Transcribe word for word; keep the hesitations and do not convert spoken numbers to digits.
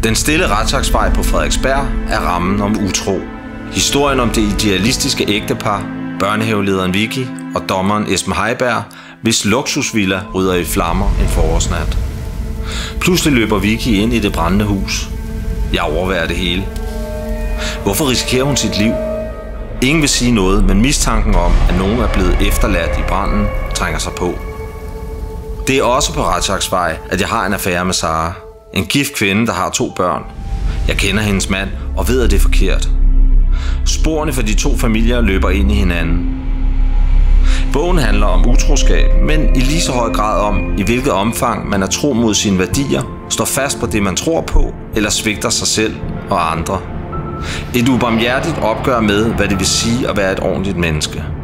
Den stille retssagsvej på Frederiksberg er rammen om utro. Historien om det idealistiske ægtepar, børnehavelederen Vicky og dommeren Esben Heiberg, hvis luksusvilla rydder i flammer en forårsnat. Pludselig løber Vicky ind i det brændende hus. Jeg overværer det hele. Hvorfor risikerer hun sit liv? Ingen vil sige noget, men mistanken om, at nogen er blevet efterladt i branden, trænger sig på. Det er også på retssagsvej, at jeg har en affære med Sara. En gift kvinde, der har to børn. Jeg kender hendes mand og ved, at det er forkert. Sporene for de to familier løber ind i hinanden. Bogen handler om utroskab, men i lige så høj grad om, i hvilket omfang man er tro mod sine værdier, står fast på det, man tror på, eller svigter sig selv og andre. Et ubarmhjertigt opgør med, hvad det vil sige at være et ordentligt menneske.